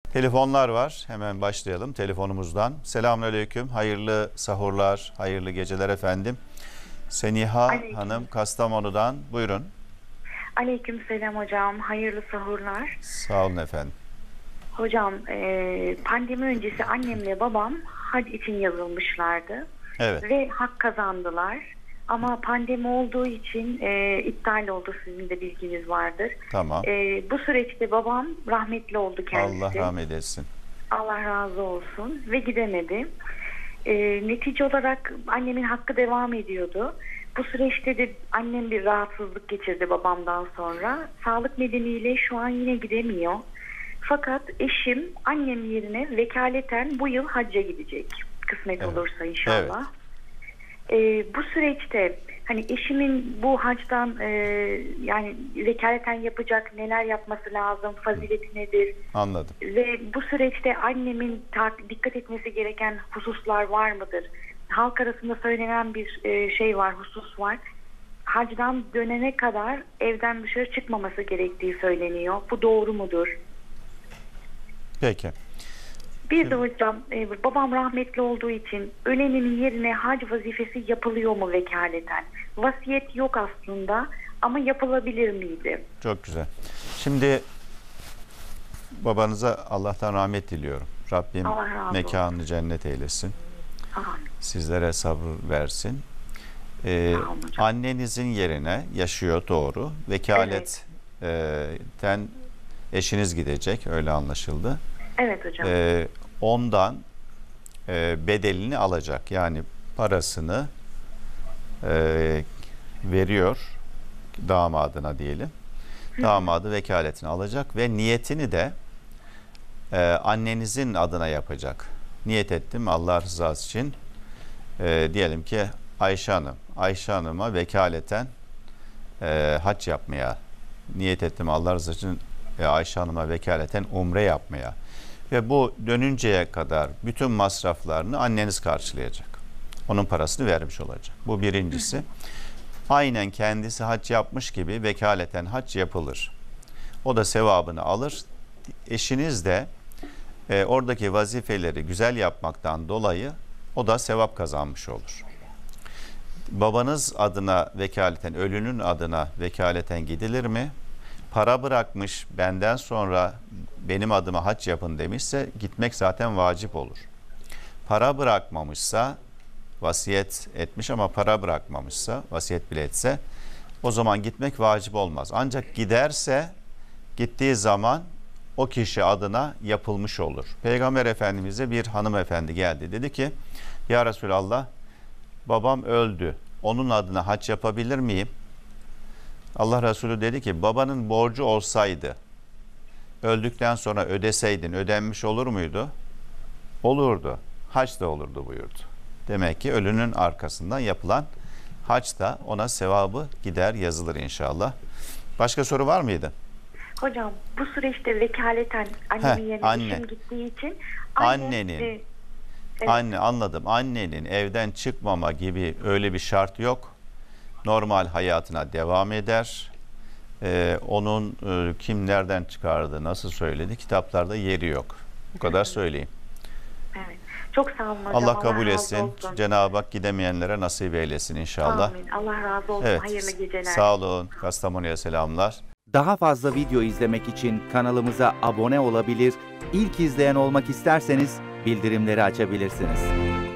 Telefonlar var. Hemen başlayalım telefonumuzdan. Selamünaleyküm. Hayırlı sahurlar, hayırlı geceler efendim. Seniha Hanım Aleyküm. Kastamonu'dan. Buyurun. Aleyküm selam hocam. Hayırlı sahurlar. Sağ olun efendim. Hocam pandemi öncesi annemle babam hac için yazılmışlardı. Evet. Ve hak kazandılar. Ama pandemi olduğu için iptal oldu, sizin de bilginiz vardır. Tamam. Bu süreçte babam rahmetli oldu kendisi. Allah rahmet etsin. Allah razı olsun ve gidemedi. Netice olarak annemin hakkı devam ediyordu. Bu süreçte de annem bir rahatsızlık geçirdi babamdan sonra. Sağlık nedeniyle şu an yine gidemiyor. Fakat eşim annem yerine vekaleten bu yıl hacca gidecek. Kısmet Evet. olursa inşallah. Bu süreçte hani eşimin bu hacdan yani vekaleten yapacak neler yapması lazım, fazileti nedir? Anladım. Ve bu süreçte annemin dikkat etmesi gereken hususlar var mıdır? Halk arasında söylenen bir şey var, husus var. Hacdan dönene kadar evden dışarı çıkmaması gerektiği söyleniyor. Bu doğru mudur? Peki. Bir de hocam babam rahmetli olduğu için ölenin yerine hac vazifesi yapılıyor mu vekaleten? Vasiyet yok aslında ama yapılabilir miydi? Çok güzel. Şimdi babanıza Allah'tan rahmet diliyorum. Rabbim Allah razı olsun. mekanını cennet eylesin. Amin. Sizlere sabır versin. Sağ olun hocam. Annenizin yerine yaşıyor, doğru. Vekaletten eşiniz gidecek, öyle anlaşıldı. Evet hocam. Ondan bedelini alacak. Yani parasını veriyor damadına diyelim. Damadı vekaletini alacak ve niyetini de annenizin adına yapacak. Niyet ettim Allah rızası için. Diyelim ki Ayşe Hanım. Ayşe Hanım'a vekaleten hac yapmaya niyet ettim Allah rızası için. Ayşe Hanım'a vekaleten umre yapmaya. Ve bu dönünceye kadar bütün masraflarını anneniz karşılayacak. Onun parasını vermiş olacak. Bu birincisi. Aynen kendisi hac yapmış gibi vekaleten hac yapılır. O da sevabını alır. Eşiniz de oradaki vazifeleri güzel yapmaktan dolayı o da sevap kazanmış olur. Babanız adına vekaleten, ölünün adına vekaleten gidilir mi? Para bırakmış, benden sonra benim adıma hac yapın demişse gitmek zaten vacip olur. Para bırakmamışsa, vasiyet etmiş ama para bırakmamışsa, vasiyet bile etse, o zaman gitmek vacip olmaz. Ancak giderse, gittiği zaman o kişi adına yapılmış olur. Peygamber Efendimiz'e bir hanımefendi geldi. Dedi ki, ya Resulallah, babam öldü. Onun adına hac yapabilir miyim? Allah Resulü dedi ki, babanın borcu olsaydı, öldükten sonra ödeseydin, ödenmiş olur muydu? Olurdu. Hac da olurdu buyurdu. Demek ki ölünün arkasından yapılan hac da ona sevabı gider, yazılır inşallah. Başka soru var mıydı? Hocam bu süreçte vekaleten annemin yerine eşim gittiği için annenin evet. Anladım. Annenin evden çıkmama gibi öyle bir şart yok. Normal hayatına devam eder. Onun kim nereden çıkardı, nasıl söyledi, kitaplarda yeri yok. Bu kadar söyleyeyim. Evet. Çok sağ olun hocam. Allah kabul razı etsin. olsun. Cenab-ı Hak gidemeyenlere nasip eylesin inşallah. Amin. Allah razı olsun. Evet. Hayırlı geceler. Sağ olun. Kastamonu'ya selamlar. Daha fazla video izlemek için kanalımıza abone olabilir, ilk izleyen olmak isterseniz bildirimleri açabilirsiniz.